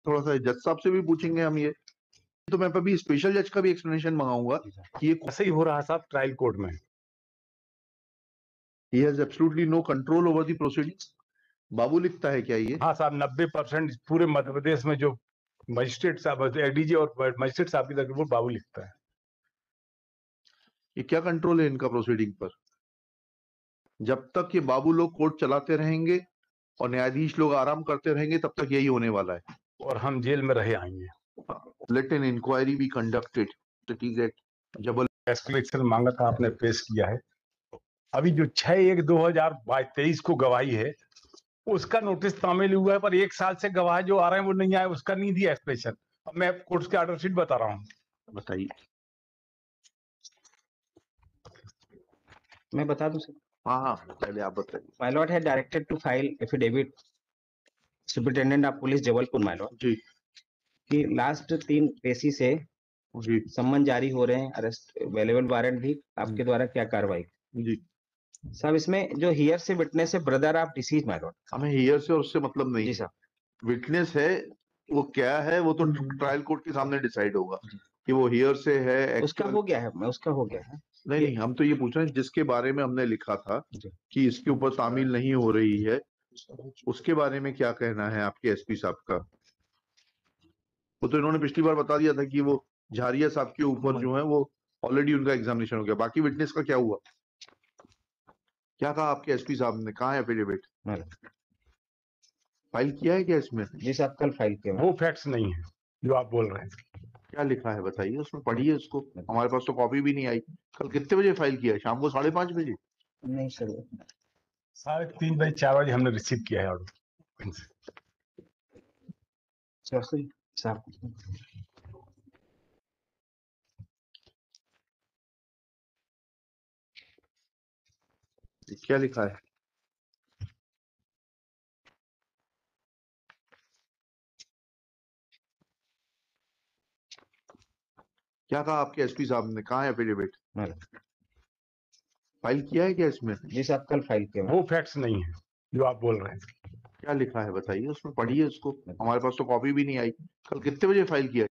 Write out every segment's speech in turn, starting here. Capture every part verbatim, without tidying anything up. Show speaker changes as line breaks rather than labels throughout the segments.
थोड़ा सा जज साहब से भी पूछेंगे हम ये, तो मैं अभी स्पेशल जज का भी एक्सप्लेनेशन मंगाऊंगा कि ये
ऐसे ही हो रहा साहब ट्रायल कोर्ट में।
He has absolutely no control over the proceedings. बाबू लिखता है क्या ये?
हाँ साहब, नब्बे परसेंट पूरे मध्य प्रदेश में जो मजिस्ट्रेट साहब, एडीजी और मजिस्ट्रेट साहब की रिपोर्ट बाबू लिखता है।
ये क्या कंट्रोल है इनका प्रोसीडिंग पर? जब तक ये बाबू लोग कोर्ट चलाते रहेंगे और न्यायाधीश लोग आराम करते रहेंगे, तब तक यही होने वाला है
और हम जेल में रहे आएंगे।
Let an inquiry be conducted. जबल
एक्सप्लेनेशन मांगा था, आपने पेश किया है। अभी जो छह एक दो हजार तेईस को गवाही है, उसका नोटिस तामील हुआ है, पर एक साल से गवाह जो आ रहे हैं वो नहीं आए, उसका नहीं दिया एक्सप्लेनेशन। अब मैं कोर्ट के ऑर्डर शीट बता रहा हूँ।
बताइए।
मैं बता दूं सर?
हाँ हाँ, पहले आप बताइए।
माय लॉर्ड है directed to file affidavit superintendent of police Jabalpur my lord
ji
कि लास्ट तीन पेशी से
जी
सम्मन जारी हो रहे हैं, अरेस्ट अवेलेबल वारंट भी, आपके द्वारा क्या कार्रवाई?
जी
साहब इसमें जो हियर से विटनेस है brother of deceased my lord.
हमें हियर से और उससे मतलब नहीं
जी
है।
साहब।
विटनेस है, वो क्या है वो तो ट्रायल कोर्ट के सामने डिसाइड होगा कि वो हियर से है।
उसका हो गया है, मैं उसका हो गया है।
नहीं नहीं, हम तो ये पूछ रहे हैं जिसके बारे में हमने लिखा था कि इसके ऊपर तामील नहीं हो रही है, उसके बारे में क्या कहना है आपके एसपी साहब का? वो तो इन्होंने पिछली बार बता दिया था कि वो झारिया साहब के ऊपर जो है वो ऑलरेडी उनका एग्जामिनेशन हो गया। बाकी विटनेस का क्या हुआ? क्या कहा आपके एसपी साहब ने? कहा है एफिडेविट? फाइल किया है क्या इसमें?
जी साहब, कल फाइल किया।
वो फैक्ट्स नहीं है जो आप बोल रहे हैं।
क्या लिखा है बताइए, उसमें पढ़िए उसको। हमारे पास तो कॉपी भी नहीं आई। कल कितने बजे फाइल किया? शाम को साढ़े पांच बजे?
नहीं सर,
साढ़े तीन बजे चार बजे हमने रिसीव किया है ऑर्डर।
सर साहब
क्या लिखा है? क्या कहा आपके एसपी साहब ने? कहा है एफिडेविट? फाइल किया है क्या इसमें?
जी साहब, कल फाइल किया।
वो फैक्ट्स नहीं है जो आप बोल रहे हैं।
क्या लिखा है बताइए, उसमें पढ़िए उसको। हमारे पास तो कॉपी भी नहीं आई। कल कितने बजे फाइल किया?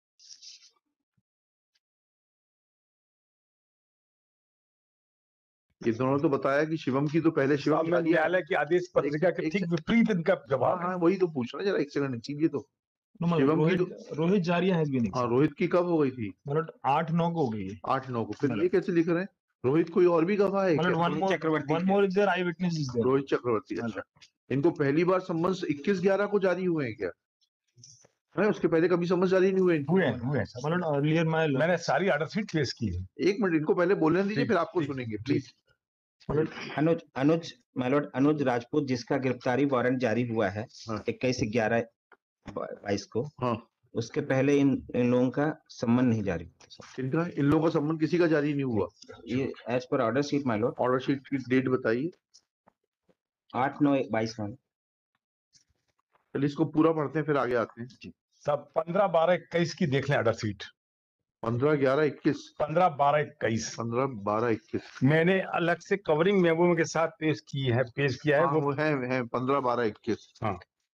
इस दोनों तो बताया कि शिवम की तो पहले शिवम
में न्यायालय की आदेश पत्रिका के ठीक विपरीत इनका जवाब।
हाँ वही तो पूछ रहा जरा, एक सेकंड कीजिए। तो शिवम
रोहित,
की तो
रोहित जारिया है भी नहीं।
हाँ, रोहित की कब हो गई थी?
मतलब आठ नौ को हो गई है।
आठ नौ को। फिर ये कैसे लिख रहे हैं? रोहित कोई और भी गवाह है क्या?
One more one more is there, eye witness is there.
Rohit Chakraborty. अच्छा, इनको पहली बार सम्मन इक्कीस ग्यारह को जारी हुए हैं क्या? है उसके पहले कभी समझ जारी नहीं हुए?
हुए हैं हुए हैं मतलब अर्लियर मैं
मैंने सारी ऑर्डर शीट पेश की है।
एक मिनट इनको पहले बोलने दीजिए, फिर आपको सुनेंगे प्लीज।
अनुज अनुज माइलॉर्ड अनुज राजपूत, जिसका गिरफ्तारी वारंट जारी हुआ है इक्कीस ग्यारह बाईस को,
हाँ,
उसके पहले इन इन लोगों का सम्मन नहीं जारी।
इनका इन लोगों का सम्मन किसी का जारी नहीं हुआ?
ये as per order sheet my lord.
Order sheet की डेट बताइए।
आठ नौ बाईस में।
चलिए इसको पूरा पढ़ते हैं फिर आगे आते हैं।
सब पंद्रह बारह इक्कीस की देख लें ऑर्डर शीट।
पंद्रह ग्यारह इक्कीस
पंद्रह बारह इक्कीस
पंद्रह बारह इक्कीस
मैंने अलग से कवरिंग मेमो के साथ पेश की है पेश किया है।
हाँ, वो है, है पंद्रह बारह इक्कीस।
हाँ,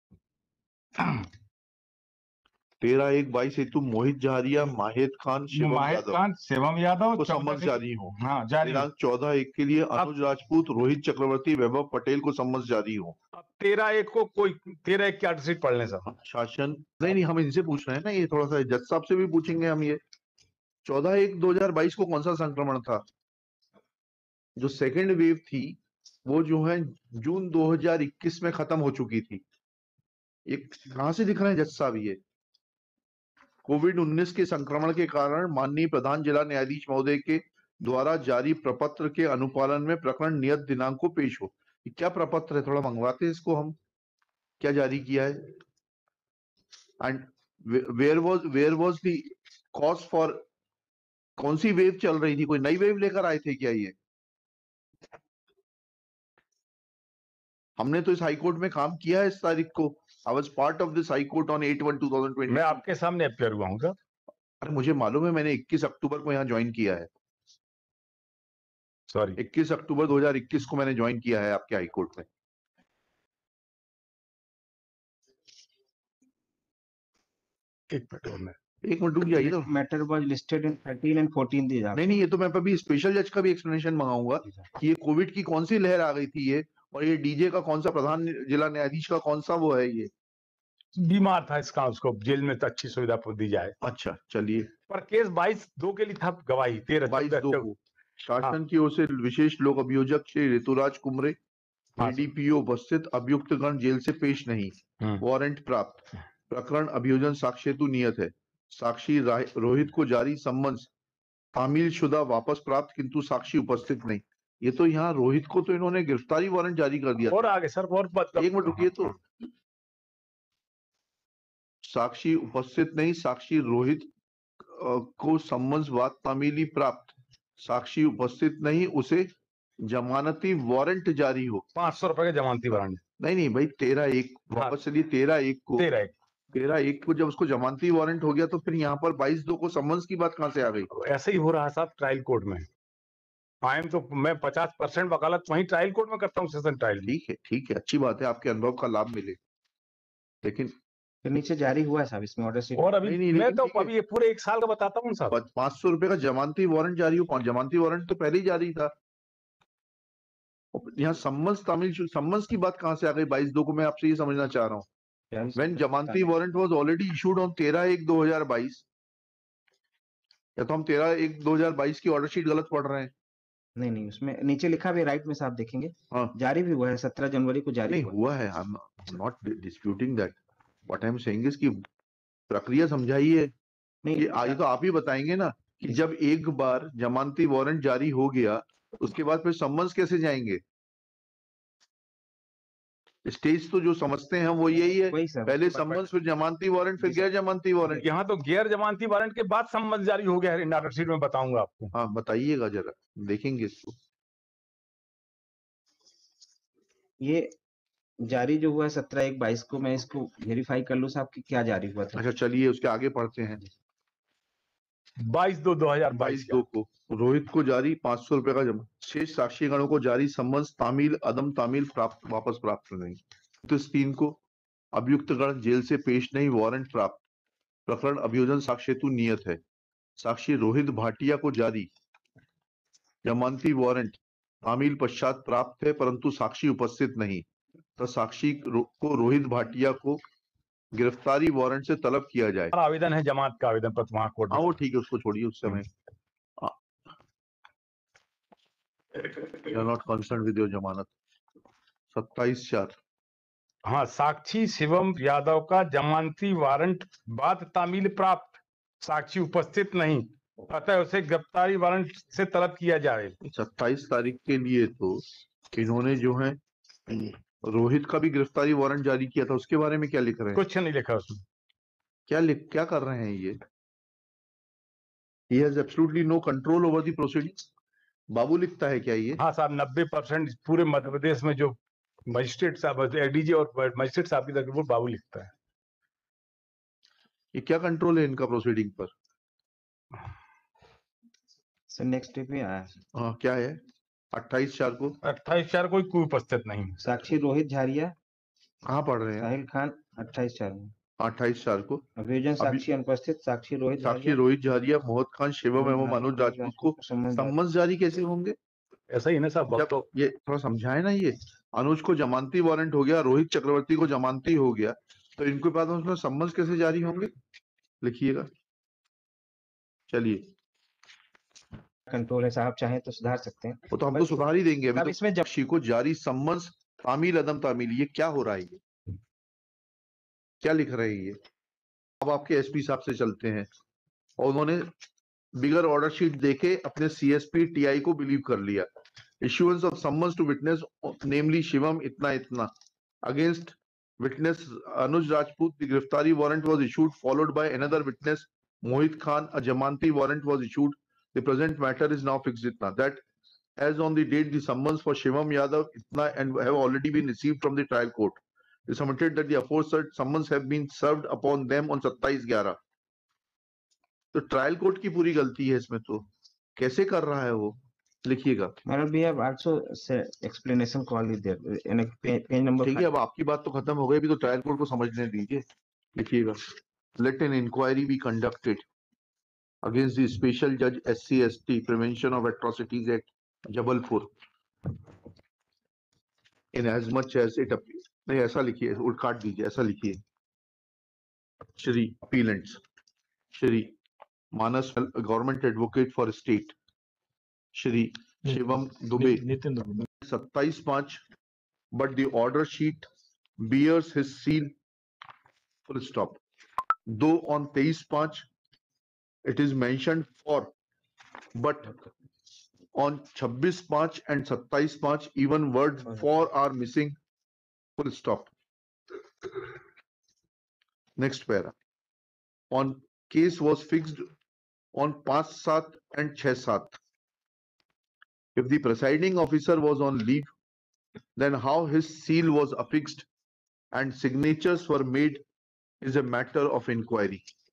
तेरह एक बाईस हेतु मोहित जहारिया, माहिद खान, शिवम
माहिद
यादव
खान, शिवम यादव
को
चौदह
सम्मन
से-
जारी हो।
हाँ जारी हो।
दिनांक चौदह एक के लिए अनुज राजपूत, रोहित चक्रवर्ती, वैभव पटेल को सम्मन जारी हो।
अब तेरह एक को कोई तेरह एक की ऑर्डर शीट पढ़ लें सब।
शासन नहीं नहीं, हम इनसे पूछ रहे हैं ना, ये थोड़ा सा जज साहब से भी पूछेंगे हम। ये चौदह एक दो हजार बाईस को कौन सा संक्रमण था? जो सेकेंड वेव थी वो जो है जून दो हजार इक्कीस में खत्म हो चुकी थी। ये कहां से दिख रहे हैं जज साहब? ये कोविड उन्नीस के संक्रमण के कारण माननीय प्रधान जिला न्यायाधीश महोदय के द्वारा जारी प्रपत्र के अनुपालन में प्रकरण नियत दिनांक को पेश हो। ये क्या प्रपत्र है? थोड़ा मंगवाते हैं इसको हम, क्या जारी किया है? And where was where was the cause for, कौन सी वेव चल रही थी? कोई नई वेव लेकर आए थे क्या ये? हमने तो इस हाई कोर्ट में काम किया है इस तारीख को। I was part of this high court on eight one two thousand twenty.
मैं आपके सामने अपियर हुआ हूँ।
अरे मुझे मालूम है, मैंने इक्कीस अक्टूबर को यहाँ ज्वाइन किया है।
सॉरी,
इक्कीस अक्टूबर दो हजार इक्कीस को मैंने ज्वाइन किया है आपके हाई कोर्ट में।
एक मिनट और मैं
एक मिनट रुक जाइए तो।
Matter was listed in thirteen and fourteen these
नहीं नहीं, ये तो मैं अभी स्पेशल जज का भी एक्सप्लेनेशन मंगाऊंगा कि ये कोविड की कौन सी लहर आ गई थी ये, और ये डीजे का कौन सा प्रधान जिला न्यायाधीश का कौन सा वो है ये।
बीमार था इसका, उसको जेल में तो अच्छी सुविधा दी जाए।
अच्छा चलिए।
पर केस बाईस दो के लिए था गवाही, तेरह
बाईस दो
चौदह-
को शासन की ओर से विशेष लोक अभियोजक श्री ऋतुराज कुमरे
हाँ,
एडीपीओ उपस्थित, अभियुक्त गण जेल से पेश नहीं,
हम्म।
वारंट प्राप्त, प्रकरण अभियोजन साक्ष्य हेतु नियत है, साक्षी रा- रोहित को जारी सम्मन्स तामील शुदा वापस प्राप्त किंतु साक्षी उपस्थित नहीं। ये तो यहाँ रोहित को तो इन्होंने गिरफ्तारी वारंट जारी कर दिया।
और आगे सर और बात-
एक मिनट रुकिए तो। साक्षी उपस्थित नहीं, साक्षी रोहित अ, को सम्मन्स वाद तामीली प्राप्त, साक्षी उपस्थित नहीं, उसे जमानती वारंट जारी हो।
पांच सौ रुपए का जमानती वारंट।
नहीं नहीं भाई, तेरह एक वापस चलिए, तेरह एक को
तेरह एक
तेरह एक को जब उसको जमानती वारंट हो गया तो फिर यहाँ पर बाईस दो को सम्मन्स की बात कहाँ से आ गई।
ऐसे ही हो रहा है साहब ट्रायल कोर्ट में। आई एम तो मैं पचास परसेंट वकालत वहीं ट्रायल कोर्ट में करता हूँ, सेशन ट्रायल में।
ठीक है ठीक है, अच्छी बात है, आपके अनुभव का लाभ मिले, लेकिन
फिर नीचे जारी हुआ है साहब इसमें ऑर्डर शीट।
और अभी
नहीं, नहीं,
मैं
लेकिन
तो
ठीक है।
अभी ये पूरे एक साल का बताता हूँ साहब।
पांच सौ रुपए का जमानती वारंट जारी हो, जमानती वारंट तो पहले ही जारी था। यहाँ सम्मन्स तामील सम्मन्स की बात कहाँ से आ गई बाईस दो को, मैं आपसे ये समझना चाह रहा हूँ। When जमानती warrant was already issued on तेरह एक दो हजार बाईस, या तो हम तेरह एक दो हजार बाईस की ऑर्डर शीट गलत पढ़ रहे हैं।
नहीं नहीं, उसमें नीचे लिखा भी राइट में साहब देखेंगे।
हाँ।
जारी भी हुआ है सत्रह जनवरी को जारी
नहीं
हुआ।
हुआ है, I'm not disputing that. What I'm saying is कि प्रक्रिया समझाइए।
नहीं
ये आगे तो आप ही बताएंगे ना कि जब एक बार जमानती वारंट जारी हो गया उसके बाद फिर सम्मन्स कैसे जाएंगे। स्टेज तो जो समझते हैं वो यही है,
वही सर,
पहले सम्मन्स फिर जमानती वारंट फिर गैर जमानती वारंट।
यहाँ तो गैर जमानती वारंट के बाद सम्मन्स जारी हो गया है, ऑर्डर शीट में बताऊंगा आपको।
हाँ बताइएगा जरा, देखेंगे इसको।
ये जारी जो हुआ है सत्रह एक बाईस को, मैं इसको वेरीफाई कर लूं साहब कि क्या जारी हुआ था।
अच्छा चलिए उसके आगे पढ़ते हैं।
बाईस दो दो हजार
बाईस
बाईस
दो को रोहित को जारी पांच सौ रुपए का जमा, शेष साक्षीगणों को जारी सम्मन्स तामील अदम तामील प्राप्त वापस प्राप्त नहीं। तो इस तीन को अभियुक्त गण जेल से पेश नहीं, वारंट प्राप्त, प्रकरण अभियोजन साक्ष्य हेतु नियत है, साक्षी रोहित भाटिया को जारी जमानती वारंट तामील पश्चात प्राप्त है परंतु साक्षी उपस्थित नहीं, तो साक्षी रो, को रोहित भाटिया को गिरफ्तारी वारंट से तलब किया जाए।
आवेदन है जमानत का आवेदन पत्र वहां कोर्ट में।
हाँ वो ठीक है, उसको छोड़िए, उस समय नॉट कंसर्न विद योर जमानत। सत्ताईस चार।
हाँ, साक्षी शिवम यादव का जमानती वारंट बाद तामील प्राप्त, साक्षी उपस्थित नहीं, अतः उसे गिरफ्तारी वारंट से तलब किया जाए।
सत्ताईस तारीख के लिए तो इन्होंने जो है रोहित का भी गिरफ्तारी वारंट जारी किया था, उसके बारे में क्या लिख रहे हैं।
कुछ नहीं लिखा उसमें।
क्या लिख क्या कर रहे हैं ये। He has absolutely no control over the proceedings. बाबू लिखता है क्या ये।
हाँ साहब, नब्बे परसेंट पूरे मध्य प्रदेश में जो मजिस्ट्रेट साहब, एडीजी और मजिस्ट्रेट साहब की तरफ वो बाबू लिखता है।
ये क्या कंट्रोल है इनका प्रोसीडिंग पर।
सर नेक्स्ट पे आया है।
हाँ क्या है। अट्ठाईस चार को
अट्ठाईस चार कोई कोई उपस्थित नहीं।
साक्षी रोहित झारिया,
कहाँ पढ़ रहे हैं।
साहिल खान अट्ठाईस चार में।
अट्ठाईस चार को
अभियोजन साक्षी अनुपस्थित, साक्षी रोहित
साक्षी
झारिया,
रोहित झारिया, मोहत खान, शिवम एवं मनोज राजपूत को सम्मन्स जारी कैसे होंगे।
ऐसा ही ना साहब।
जब ये थोड़ा समझाए ना, ये अनुज को जमानती वारंट हो गया, रोहित चक्रवर्ती को जमानती हो गया, तो इनके बाद उसमें सम्मन्स कैसे जारी होंगे, लिखिएगा। चलिए
कंट्रोल है साहब, चाहे तो सुधार सकते हैं।
वो तो हम तो सुधार ही देंगे। अभी
अब
तो
इसमें जब
साक्षी को जारी सम्मन्स तामील अदम तामील, ये क्या हो रहा है, ये क्या लिख रहे हैं ये। अब आपके एसपी साहब से चलते हैं, और उन्होंने बिगर ऑर्डर शीट देके अपने सीएसपी टीआई को बिलीव कर लिया। Issuance of summons to witness namely Shivam इतना इतना against witness Anuj Rajput, the गिरफ्तारी warrant was issued followed by another witness Mohit Khan, a जमानती warrant was issued, the present matter is now fixed इतना, that as on the date the summons for Shivam Yadav itna and have already been received from the trial court, it is submitted that the aforesaid summons have been served upon them on सत्ताईस ग्यारह। तो trial court की पूरी गलती है इसमें, तो कैसे कर रहा है वो, लिखिएगा।
Madam we have also explanation call there in page number.
ठीक है, अब आपकी बात तो खत्म हो गई, अभी तो ट्रायल कोर्ट को समझने दीजिए, लिखिएगा। let an inquiry be conducted against the Special Judge S C S T Prevention of Atrocities Act, Jabalpur, in as much as it appears. नहीं ऐसा लिखिए, उल्ट काट दीजिए, ऐसा लिखिए. Shri Peelants, Shri Manas, Government Advocate for State, Shri Shivam Dubey,
Nitin Dubey.
सत्ताईस पाँच, but the order sheet bears his seal, full stop. Though on तेईस पाँच it is mentioned for, but on छब्बीस पाँच and सत्ताईस पाँच even word for are missing, full stop. Next para. On case was fixed on पाँच सात and छह सात. If the presiding officer was on leave, then how his seal was affixed and signatures were made is a matter of inquiry.